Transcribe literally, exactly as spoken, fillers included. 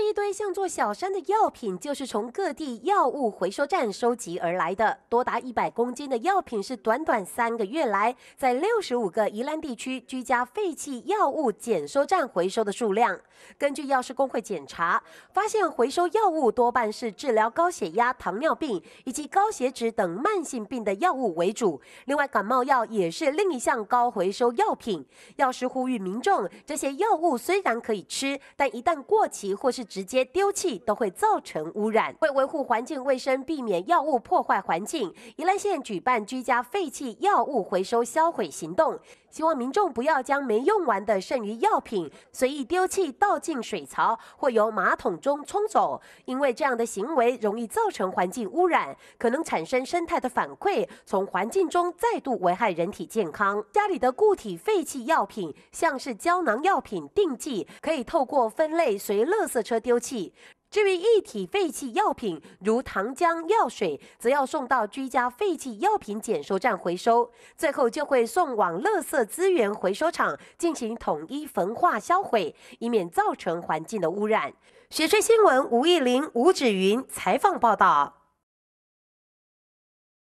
一堆像座小山的药品，就是从各地药物回收站收集而来的。多达一百公斤的药品是短短三个月来，在六十五个宜兰地区居家废弃药物检收站回收的数量。根据药师工会检查，发现回收药物多半是治疗高血压、糖尿病以及高血脂等慢性病的药物为主。另外，感冒药也是另一项高回收药品。药师呼吁民众，这些药物虽然可以吃，但一旦过期或是直接丢弃，都会造成污染。为维护环境卫生，避免药物破坏环境，宜兰县举办居家废弃药物回收销毁行动，希望民众不要将没用完的剩余药品随意丢弃、倒进水槽或由马桶中冲走，因为这样的行为容易造成环境污染，可能产生生态的反馈，从环境中再度危害人体健康。家里的固体废弃药品，像是胶囊药品、锭剂，可以透过分类随垃圾车丢弃。至于液体废弃药品，如糖浆、药水，则要送到居家废弃药品检收站回收，最后就会送往垃圾资源回收厂进行统一焚化销毁，以免造成环境的污染。雪吹新闻吴艺玲、吴芷云采访报道。